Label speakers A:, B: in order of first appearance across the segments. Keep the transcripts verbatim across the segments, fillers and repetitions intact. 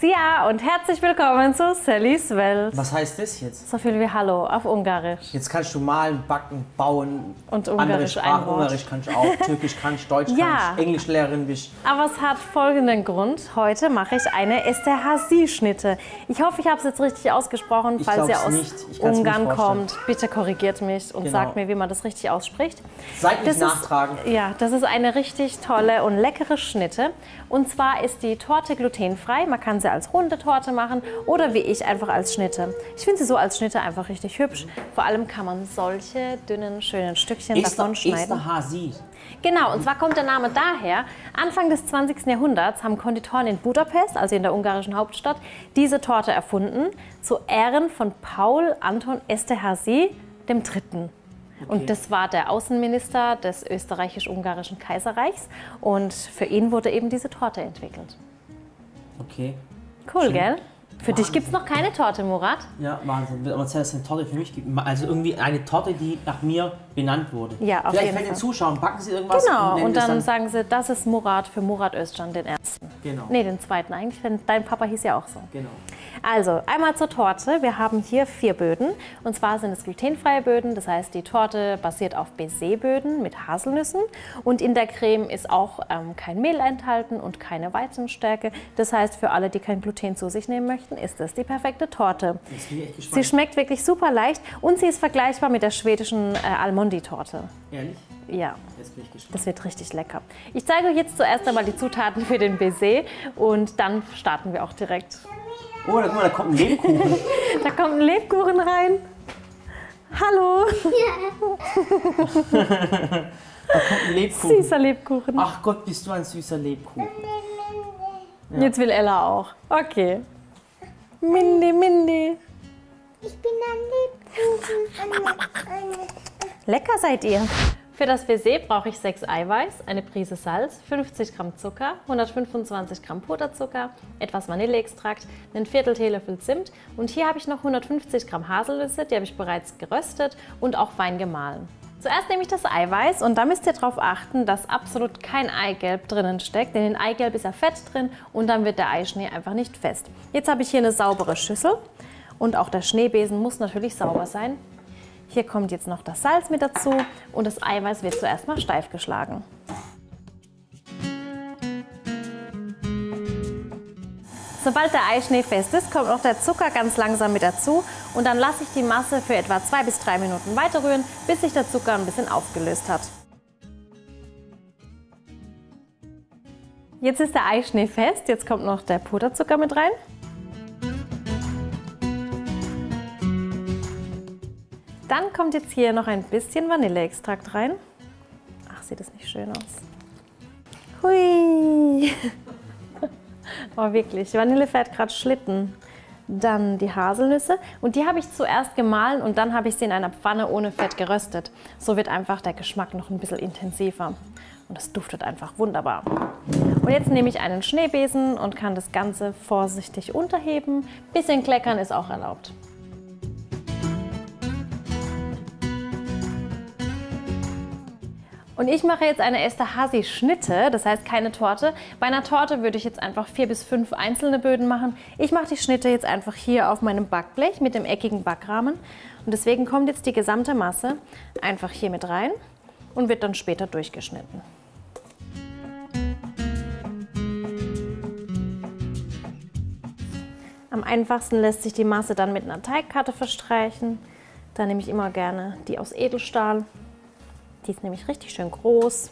A: Ja, und herzlich willkommen zu Sallys Welt.
B: Was heißt das jetzt?
A: So viel wie Hallo auf Ungarisch.
B: Jetzt kannst du malen, backen, bauen.
A: Und
B: andere
A: Ungarisch
B: Sprachen.
A: ein Wort.
B: Ungarisch kannst du auch, Türkisch kannst du, Deutsch
A: Ja.
B: kannst du, Englischlehrerin bist.
A: Aber es hat folgenden Grund. Heute mache ich eine Esterhazy-Schnitte. Ich hoffe, ich habe es jetzt richtig ausgesprochen.
B: Ich
A: Falls ihr
B: glaub's
A: aus
B: nicht. Ich kann's mir
A: Ungarn
B: nicht vorstellen.
A: kommt, bitte korrigiert mich und
B: Genau.
A: sagt mir, wie man das richtig ausspricht.
B: Seid nicht
A: Das
B: nachtragen.
A: Ist, ja, das ist eine richtig tolle und leckere Schnitte. Und zwar ist die Torte glutenfrei. Man kann sie als runde Torte machen oder wie ich einfach als Schnitte. Ich finde sie so als Schnitte einfach richtig hübsch. Vor allem kann man solche dünnen, schönen Stückchen davon schneiden.
B: Esterhazy.
A: Genau, und zwar kommt der Name daher. Anfang des zwanzigsten Jahrhunderts haben Konditoren in Budapest, also in der ungarischen Hauptstadt, diese Torte erfunden, zu Ehren von Paul Anton Esterhazy dem Dritten. Und das war der Außenminister des österreichisch-ungarischen Kaiserreichs. Und für ihn wurde eben diese Torte entwickelt.
B: Okay.
A: Cool,
B: Schön.
A: gell? Für
B: Wahnsinn.
A: dich gibt es noch keine Torte, Murat?
B: Ja, Wahnsinn. Aber es eine Torte für mich gibt. Also irgendwie eine Torte, die nach mir benannt wurde.
A: Ja, auf
B: Vielleicht
A: jeden
B: bei den
A: Fall.
B: Zuschauern backen sie irgendwas.
A: Genau,
B: nennen
A: und
B: das
A: dann sagen sie, das ist Murat für Murat Özcan, den ersten.
B: Genau.
A: Nee, den zweiten eigentlich, denn dein Papa hieß ja auch so.
B: Genau.
A: Also, einmal zur Torte. Wir haben hier vier Böden. Und zwar sind es glutenfreie Böden. Das heißt, die Torte basiert auf Baiser-Böden mit Haselnüssen. Und in der Creme ist auch ähm, kein Mehl enthalten und keine Weizenstärke. Das heißt, für alle, die kein Gluten zu sich nehmen möchten, ist das die perfekte Torte.
B: Jetzt bin ich echt
A: Sie
B: gespannt.
A: schmeckt wirklich super leicht und sie ist vergleichbar mit der schwedischen äh, Almondi-Torte.
B: Ehrlich?
A: Ja.
B: Jetzt bin ich gespannt.
A: Das wird richtig lecker. Ich zeige euch jetzt zuerst einmal die Zutaten für den Baiser und dann starten wir auch direkt.
B: Oh, da, guck mal, da kommt ein Lebkuchen.
A: Da kommt ein Lebkuchen rein. Hallo.
B: Da kommt ein Lebkuchen.
A: Süßer Lebkuchen.
B: Ach Gott, bist du ein süßer Lebkuchen.
A: Jetzt will Ella auch. Okay. Mindy, Mindy.
C: Ich bin ein Lebkuchen.
A: Lecker seid ihr. Für das Baiser brauche ich sechs Eiweiß, eine Prise Salz, fünfzig Gramm Zucker, hundertfünfundzwanzig Gramm Puderzucker, etwas Vanilleextrakt, einen Viertel Teelöffel Zimt und hier habe ich noch hundertfünfzig Gramm Haselnüsse, die habe ich bereits geröstet und auch fein gemahlen. Zuerst nehme ich das Eiweiß und da müsst ihr darauf achten, dass absolut kein Eigelb drinnen steckt, denn in Eigelb ist ja Fett drin und dann wird der Eischnee einfach nicht fest. Jetzt habe ich hier eine saubere Schüssel und auch der Schneebesen muss natürlich sauber sein. Hier kommt jetzt noch das Salz mit dazu und das Eiweiß wird zuerst mal steif geschlagen. Sobald der Eischnee fest ist, kommt noch der Zucker ganz langsam mit dazu und dann lasse ich die Masse für etwa zwei bis drei Minuten weiter rühren, bis sich der Zucker ein bisschen aufgelöst hat. Jetzt ist der Eischnee fest, jetzt kommt noch der Puderzucker mit rein. Dann kommt jetzt hier noch ein bisschen Vanilleextrakt rein. Ach, sieht das nicht schön aus. Hui! Oh, wirklich. Vanille fährt gerade Schlitten. Dann die Haselnüsse. Und die habe ich zuerst gemahlen und dann habe ich sie in einer Pfanne ohne Fett geröstet. So wird einfach der Geschmack noch ein bisschen intensiver. Und es duftet einfach wunderbar. Und jetzt nehme ich einen Schneebesen und kann das Ganze vorsichtig unterheben. Bisschen kleckern ist auch erlaubt. Und ich mache jetzt eine Esterhazy-Schnitte, das heißt keine Torte. Bei einer Torte würde ich jetzt einfach vier bis fünf einzelne Böden machen. Ich mache die Schnitte jetzt einfach hier auf meinem Backblech mit dem eckigen Backrahmen. Und deswegen kommt jetzt die gesamte Masse einfach hier mit rein und wird dann später durchgeschnitten. Am einfachsten lässt sich die Masse dann mit einer Teigkarte verstreichen. Da nehme ich immer gerne die aus Edelstahl. Die ist nämlich richtig schön groß.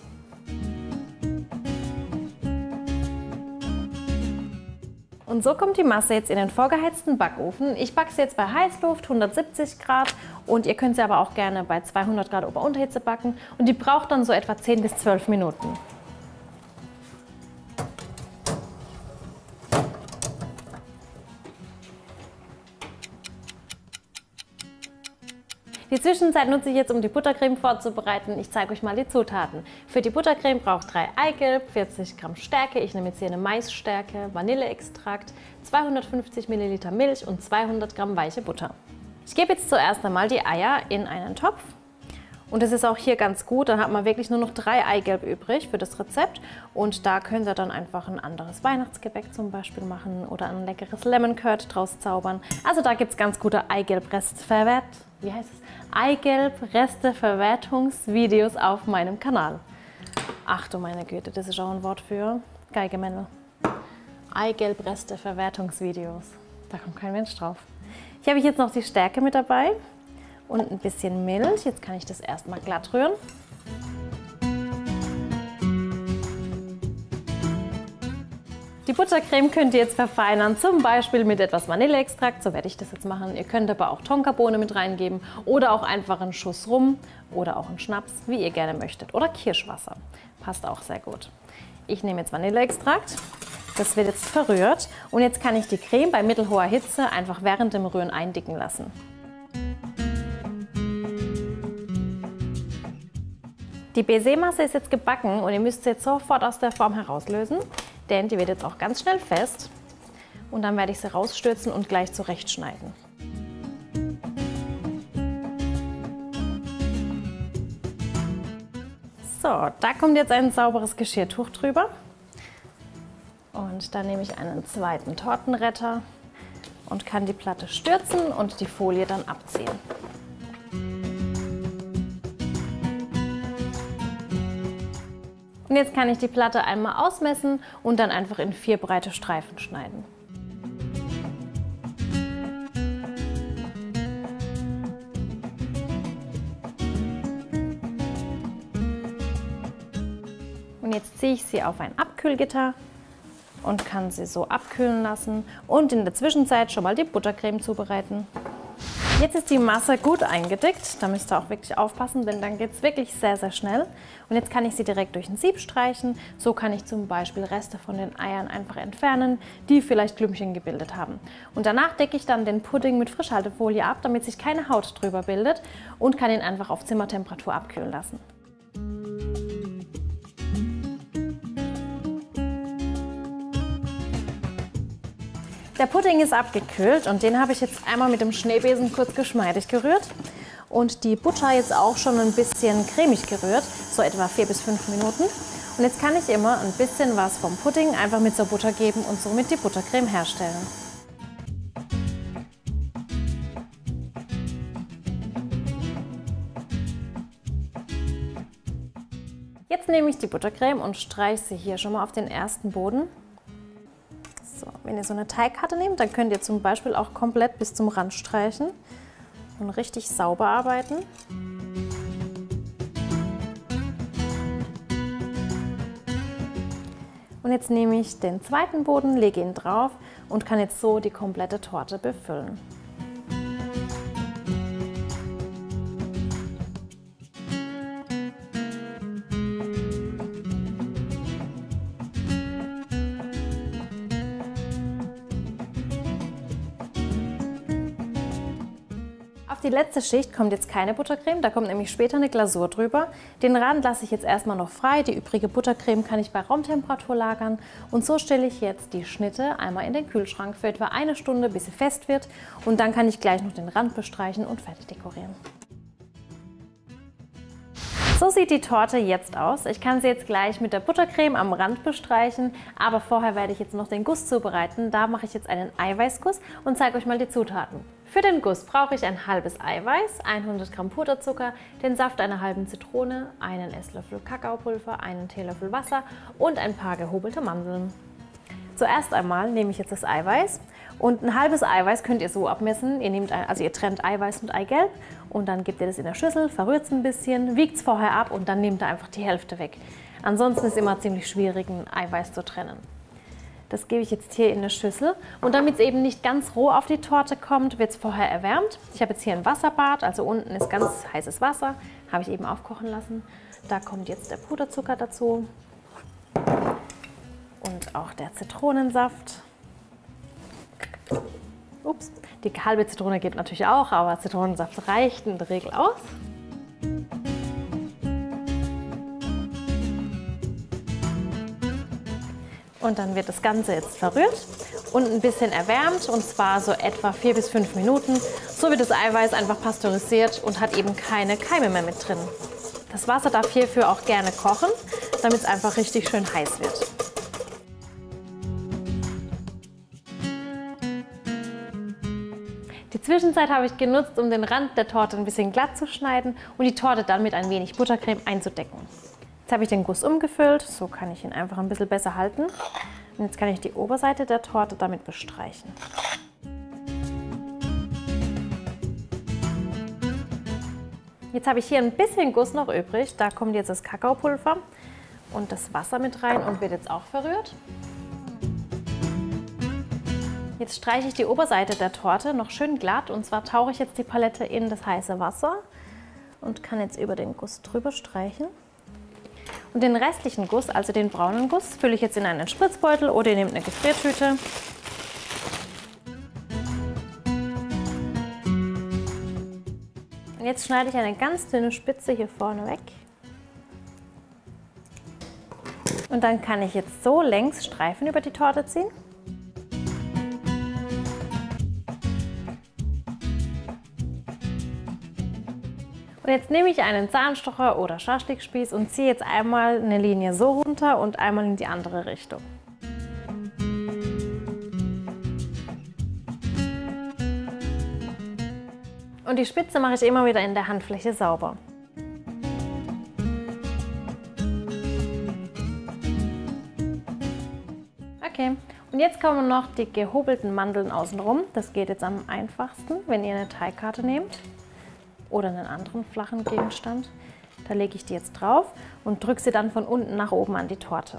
A: Und so kommt die Masse jetzt in den vorgeheizten Backofen. Ich backe sie jetzt bei Heißluft, hundertsiebzig Grad. Und ihr könnt sie aber auch gerne bei zweihundert Grad Ober-Unterhitze backen. Und die braucht dann so etwa zehn bis zwölf Minuten. Die Zwischenzeit nutze ich jetzt, um die Buttercreme vorzubereiten. Ich zeige euch mal die Zutaten. Für die Buttercreme braucht drei Eigelb, vierzig Gramm Stärke, ich nehme jetzt hier eine Maisstärke, Vanilleextrakt, zweihundertfünfzig Milliliter Milch und zweihundert Gramm weiche Butter. Ich gebe jetzt zuerst einmal die Eier in einen Topf Und das ist auch hier ganz gut, dann hat man wirklich nur noch drei Eigelb übrig für das Rezept. Und da könnt ihr dann einfach ein anderes Weihnachtsgebäck zum Beispiel machen oder ein leckeres Lemon Curd draus zaubern. Also da gibt es ganz gute Eigelb-Restverwert, wie heißt es? Eigelb-Reste-Verwertungsvideos auf meinem Kanal. Ach du meine Güte, das ist auch ein Wort für Geigemännle. Eigelb-Reste-Verwertungsvideos. Da kommt kein Mensch drauf. Hier habe ich jetzt noch die Stärke mit dabei. Und ein bisschen Milch. Jetzt kann ich das erstmal glatt rühren. Die Buttercreme könnt ihr jetzt verfeinern, zum Beispiel mit etwas Vanilleextrakt, so werde ich das jetzt machen. Ihr könnt aber auch Tonkabohne mit reingeben oder auch einfach einen Schuss Rum oder auch einen Schnaps, wie ihr gerne möchtet. Oder Kirschwasser, passt auch sehr gut. Ich nehme jetzt Vanilleextrakt, das wird jetzt verrührt und jetzt kann ich die Creme bei mittelhoher Hitze einfach während dem Rühren eindicken lassen. Die Baiser-Masse ist jetzt gebacken und ihr müsst sie jetzt sofort aus der Form herauslösen, denn die wird jetzt auch ganz schnell fest. Und dann werde ich sie rausstürzen und gleich zurechtschneiden. So, da kommt jetzt ein sauberes Geschirrtuch drüber. Und dann nehme ich einen zweiten Tortenretter und kann die Platte stürzen und die Folie dann abziehen. Und jetzt kann ich die Platte einmal ausmessen und dann einfach in vier breite Streifen schneiden. Und jetzt ziehe ich sie auf ein Abkühlgitter und kann sie so abkühlen lassen und in der Zwischenzeit schon mal die Buttercreme zubereiten. Jetzt ist die Masse gut eingedickt, da müsst ihr auch wirklich aufpassen, denn dann geht es wirklich sehr, sehr schnell. Und jetzt kann ich sie direkt durch ein Sieb streichen. So kann ich zum Beispiel Reste von den Eiern einfach entfernen, die vielleicht Klümpchen gebildet haben. Und danach decke ich dann den Pudding mit Frischhaltefolie ab, damit sich keine Haut drüber bildet und kann ihn einfach auf Zimmertemperatur abkühlen lassen. Der Pudding ist abgekühlt und den habe ich jetzt einmal mit dem Schneebesen kurz geschmeidig gerührt. Und die Butter jetzt auch schon ein bisschen cremig gerührt, so etwa vier bis fünf Minuten. Und jetzt kann ich immer ein bisschen was vom Pudding einfach mit zur Butter geben und somit die Buttercreme herstellen. Jetzt nehme ich die Buttercreme und streiche sie hier schon mal auf den ersten Boden. So, wenn ihr so eine Teigkarte nehmt, dann könnt ihr zum Beispiel auch komplett bis zum Rand streichen und richtig sauber arbeiten. Und jetzt nehme ich den zweiten Boden, lege ihn drauf und kann jetzt so die komplette Torte befüllen. Auf die letzte Schicht kommt jetzt keine Buttercreme, da kommt nämlich später eine Glasur drüber. Den Rand lasse ich jetzt erstmal noch frei, die übrige Buttercreme kann ich bei Raumtemperatur lagern. Und so stelle ich jetzt die Schnitte einmal in den Kühlschrank für etwa eine Stunde, bis sie fest wird. Und dann kann ich gleich noch den Rand bestreichen und fertig dekorieren. So sieht die Torte jetzt aus. Ich kann sie jetzt gleich mit der Buttercreme am Rand bestreichen, aber vorher werde ich jetzt noch den Guss zubereiten. Da mache ich jetzt einen Eiweißguss und zeige euch mal die Zutaten. Für den Guss brauche ich ein halbes Eiweiß, hundert Gramm Puderzucker, den Saft einer halben Zitrone, einen Esslöffel Kakaopulver, einen Teelöffel Wasser und ein paar gehobelte Mandeln. Zuerst einmal nehme ich jetzt das Eiweiß und ein halbes Eiweiß könnt ihr so abmessen. Ihr nehmt ein, also ihr trennt Eiweiß und Eigelb und dann gebt ihr das in der Schüssel, verrührt es ein bisschen, wiegt es vorher ab und dann nehmt ihr einfach die Hälfte weg. Ansonsten ist es immer ziemlich schwierig, ein Eiweiß zu trennen. Das gebe ich jetzt hier in eine Schüssel und damit es eben nicht ganz roh auf die Torte kommt, wird es vorher erwärmt. Ich habe jetzt hier ein Wasserbad, also unten ist ganz heißes Wasser, habe ich eben aufkochen lassen. Da kommt jetzt der Puderzucker dazu und auch der Zitronensaft. Ups, die halbe Zitrone geht natürlich auch, aber Zitronensaft reicht in der Regel aus. Und dann wird das Ganze jetzt verrührt und ein bisschen erwärmt, und zwar so etwa vier bis fünf Minuten. So wird das Eiweiß einfach pasteurisiert und hat eben keine Keime mehr mit drin. Das Wasser darf hierfür auch gerne kochen, damit es einfach richtig schön heiß wird. Die Zwischenzeit habe ich genutzt, um den Rand der Torte ein bisschen glatt zu schneiden und die Torte dann mit ein wenig Buttercreme einzudecken. Jetzt habe ich den Guss umgefüllt, so kann ich ihn einfach ein bisschen besser halten. Und jetzt kann ich die Oberseite der Torte damit bestreichen. Jetzt habe ich hier ein bisschen Guss noch übrig, da kommt jetzt das Kakaopulver und das Wasser mit rein und wird jetzt auch verrührt. Jetzt streiche ich die Oberseite der Torte noch schön glatt, und zwar tauche ich jetzt die Palette in das heiße Wasser und kann jetzt über den Guss drüber streichen. Und den restlichen Guss, also den braunen Guss, fülle ich jetzt in einen Spritzbeutel oder ihr nehmt eine Gefriertüte. Und jetzt schneide ich eine ganz dünne Spitze hier vorne weg. Und dann kann ich jetzt so längs Streifen über die Torte ziehen. Und jetzt nehme ich einen Zahnstocher oder Schaschlikspieß und ziehe jetzt einmal eine Linie so runter und einmal in die andere Richtung. Und die Spitze mache ich immer wieder in der Handfläche sauber. Okay, und jetzt kommen noch die gehobelten Mandeln außenrum. Das geht jetzt am einfachsten, wenn ihr eine Teigkarte nehmt oder einen anderen flachen Gegenstand. Da lege ich die jetzt drauf und drücke sie dann von unten nach oben an die Torte.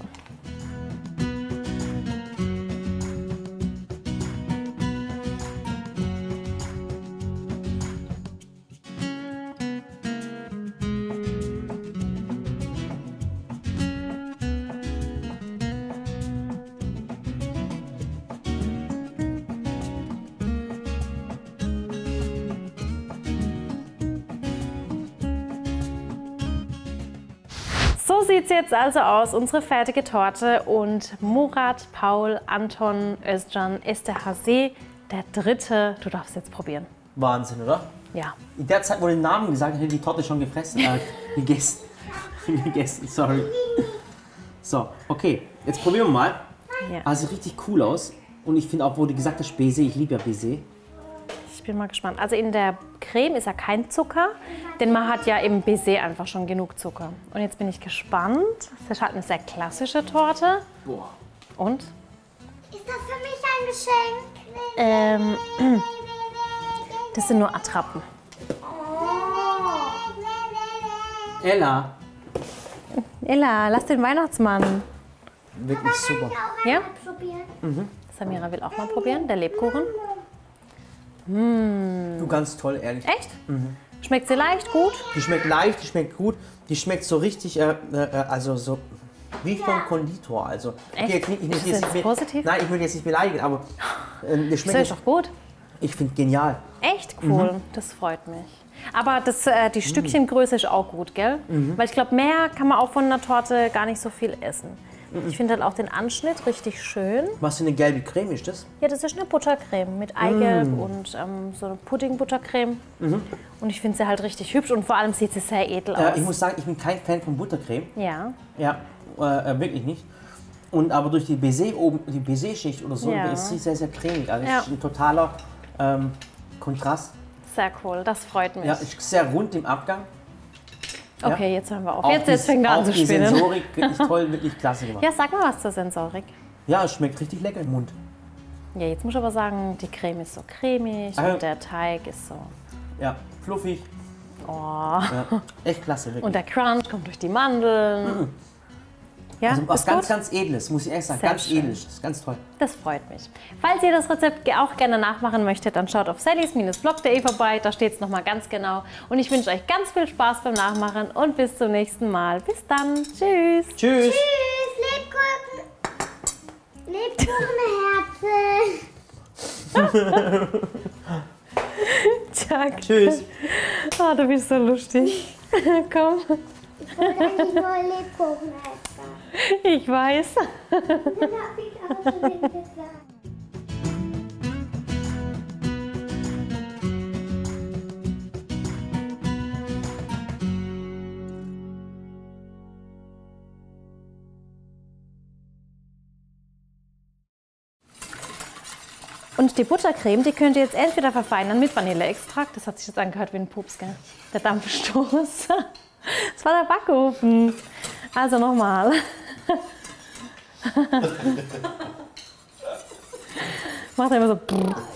A: So sieht es jetzt also aus, unsere fertige Torte, und Murat, Paul, Anton, Özcan, Esterhazy, der Dritte. Du darfst jetzt probieren.
B: Wahnsinn, oder?
A: Ja.
B: In der Zeit, wo du den Namen gesagt hast, hätte ich die Torte schon gefressen. Äh, gegessen. gegessen, sorry. So, okay, jetzt probieren wir mal.
A: Ja.
B: Also richtig cool aus. Und ich finde auch, wo du gesagt hast, Baiser, ich liebe ja Baiser.
A: Ich bin mal gespannt. Also in der Creme ist ja kein Zucker, denn man hat ja im Baiser einfach schon genug Zucker. Und jetzt bin ich gespannt. Das ist halt eine sehr klassische Torte.
B: Boah.
A: Und?
C: Ist das für mich ein Geschenk?
A: Ähm, das sind nur Attrappen.
B: Ella.
A: Ella, lass den Weihnachtsmann.
B: Wirklich super.
A: Ja?
C: Probieren.
A: Samira will auch mal probieren, der Lebkuchen.
B: Du, ganz toll, ehrlich.
A: Echt? Mhm. Schmeckt sie leicht, gut?
B: Die schmeckt leicht, die schmeckt gut. Die schmeckt so richtig, äh, äh, also so wie vom Konditor. Also,
A: Echt?
B: Ich, ich, ich,
A: Ist das
B: jetzt
A: jetzt
B: nicht,
A: positiv?
B: Nein, ich will jetzt nicht beleidigen, aber äh, die
A: Das
B: schmeckt
A: ist doch gut.
B: Ich finde genial.
A: Echt cool, das freut mich. Aber das, äh, die Stückchengröße ist auch gut, gell? Weil ich glaube, mehr kann man auch von einer Torte gar nicht so viel essen. Ich finde halt auch den Anschnitt richtig schön.
B: Was für eine gelbe Creme ist das?
A: Ja, das ist eine Buttercreme mit Eigelb und ähm, so eine Pudding-Buttercreme. Und ich finde sie halt richtig hübsch und vor allem sieht sie sehr edel aus.
B: Äh, ich muss sagen, ich bin kein Fan von Buttercreme.
A: Ja.
B: Ja, äh, wirklich nicht. Und aber durch die Baiser oben, die Baiser-Schicht oder so,
A: Ja.
B: ist sie sehr, sehr cremig. Also
A: Ja.
B: ist ein totaler ähm, Kontrast.
A: Sehr cool, das freut mich.
B: Ja, ist sehr rund im Abgang.
A: Okay,
B: Ja.
A: jetzt hören wir auf.
B: Auch
A: Jetzt,
B: die-
A: jetzt fängt er an
B: auch
A: zu
B: die
A: spinnen.
B: Sensorik wirklich toll, wirklich klasse gemacht.
A: Ja, sag mal was zur Sensorik.
B: Ja, es schmeckt richtig lecker im Mund.
A: Ja, jetzt muss ich aber sagen, die Creme ist so cremig
B: Ah, ja.
A: und der Teig ist so...
B: Ja, fluffig.
A: Oh.
B: Ja, echt klasse, wirklich.
A: Und der Crunch kommt durch die Mandeln. Ja,
B: also was
A: ist
B: ganz,
A: gut?
B: ganz Edles, muss ich ehrlich sagen.
A: Sehr
B: Ganz
A: schön.
B: edles, das ist ganz toll.
A: Das freut mich. Falls ihr das Rezept ge- auch gerne nachmachen möchtet, dann schaut auf sallys blog punkt de vorbei, da steht es nochmal ganz genau. Und ich wünsche euch ganz viel Spaß beim Nachmachen und bis zum nächsten Mal. Bis dann. Tschüss.
B: Tschüss.
C: Tschüss, Lebkuchen. Lebkuchenherzen.
A: Tschak.
B: Tschüss.
A: Oh, du bist so lustig. Komm.
C: Ich wollte eigentlich nur Lebkuchenherzen.
A: Ich weiß.
C: Dann hab ich auch schon gesagt.
A: Und die Buttercreme, die könnt ihr jetzt entweder verfeinern mit Vanilleextrakt. Das hat sich jetzt angehört wie ein Pups, gell? Der Dampfstoß. Das war der Backofen. Also nochmal. Macht immer so.